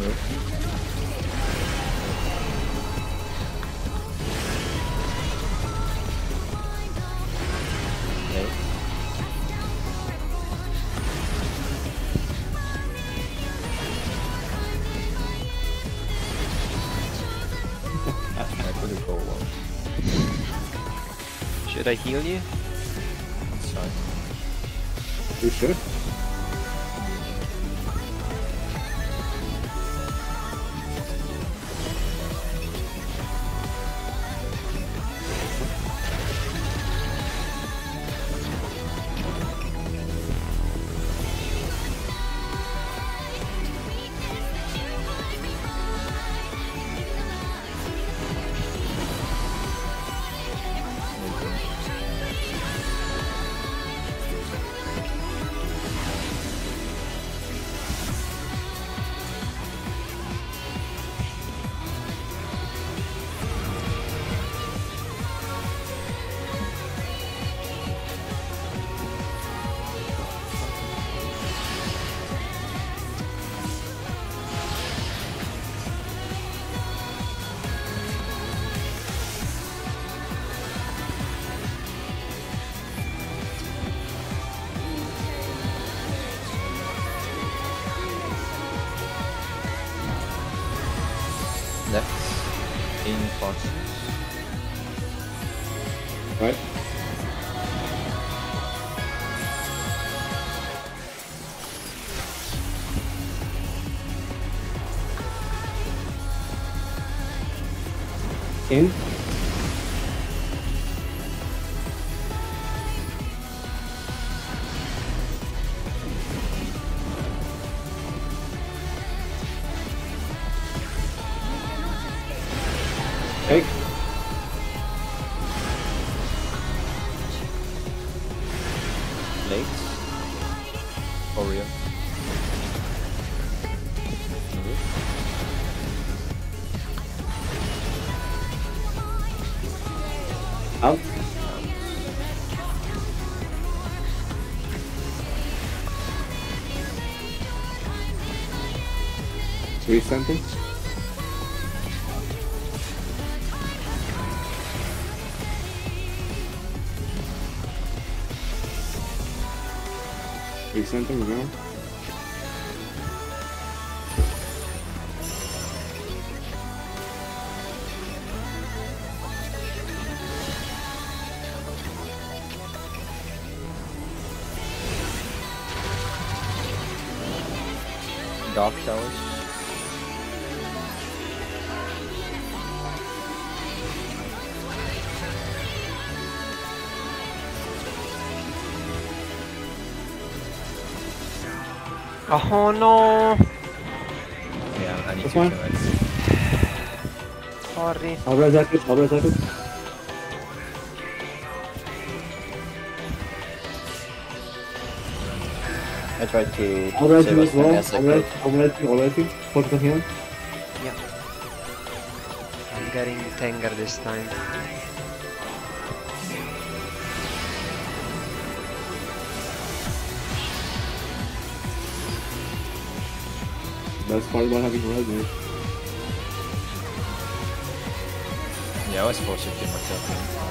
Should I heal you? Sorry. You should. Left. In forces. Right. In. Take. Late. Oreo. Out. Three something. Three something around. Dark showers. Oh no! Yeah, I need This to one? show Sorry. I'll reset it. I'll reset it. I tried to I'll reset save it as as well. many as I could. I'll reset it. Focus on healing. Yeah. I'm getting Tengar this time. That's part about having resume. Yeah, I was forced to keep myself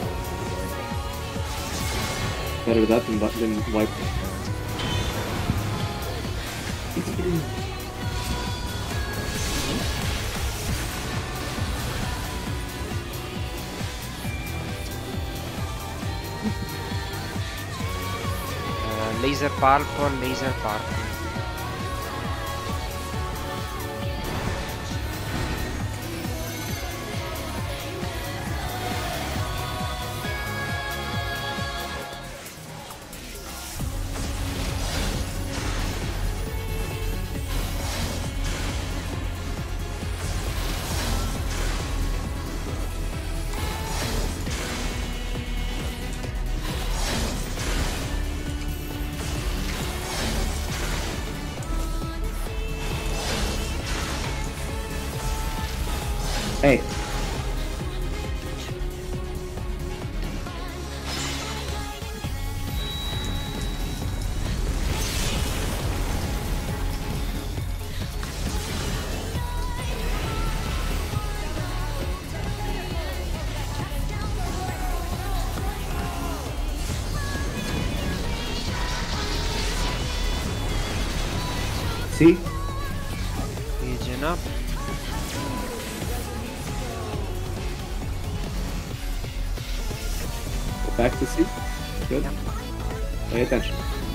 in. Better that than wipe. Laser purple, laser purple. Hey. C. Legion up. Go back to C. Good. Yep. Pay attention.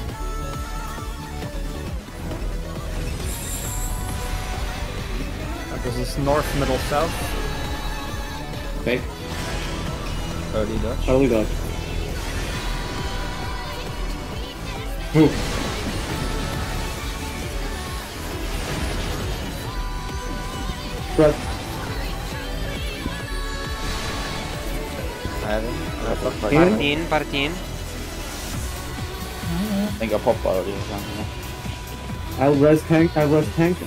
This is north, middle, south. Okay. Early dodge. Early dodge. Move. Spread. I haven't. Partin. I think I pop already. I'll res tank. I res tank.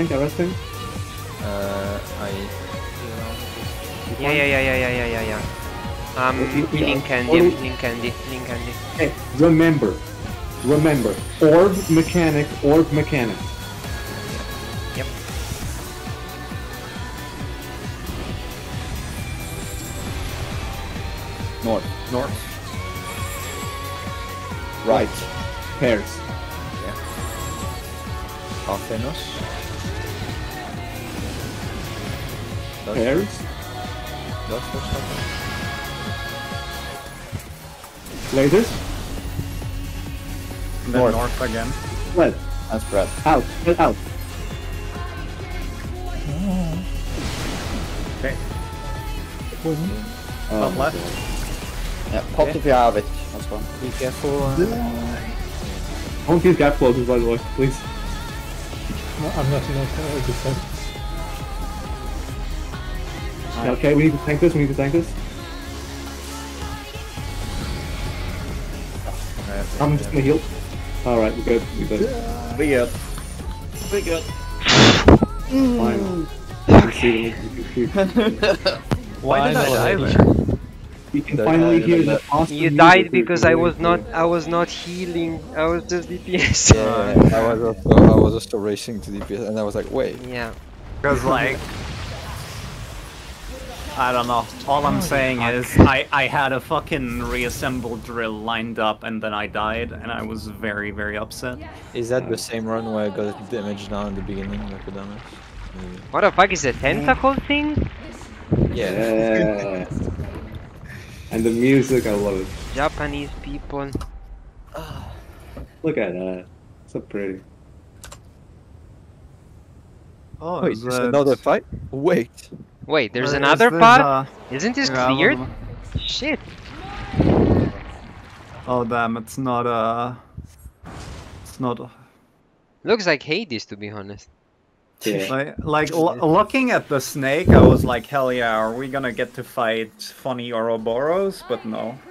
Yeah. Link candy. Hey, remember. Orb mechanic. Yep. North. Right. Pairs. Athenos. Pairs. Dodge for something. Lasers. Then North. north again. Spread. And spread. Out. Spread out. Okay. Oh, Left. Yeah, pop if you have it. That's one. Be careful. Don't use gap closes, by the way, please. No, I'm not enough to defend. Okay, we need to tank this. I'm just gonna heal. Alright, we're good. We good. Fine. Why did I die there? You can finally hear the awesome You music died we've because been I waiting was not healing. I was just DPS. Yeah, I was also racing to DPS, and I was like, wait. Yeah. Because like, I don't know. All I'm saying is I had a fucking reassembled drill lined up and then I died and I was very, very upset. Is that the same run where I got damage down in the beginning, like the damage? What the fuck is the tentacle thing? Yeah. Yeah. And the music, I love it. Japanese people. Look at that. So pretty. Oh, Wait, there's another fight? Wait. Wait, there's Is another this, part? Isn't this yeah, cleared? well, Shit. Oh damn, it's not Looks like Hades, to be honest. Yeah. looking at the snake, I was like, hell yeah, are we gonna get to fight funny Ouroboros? But no.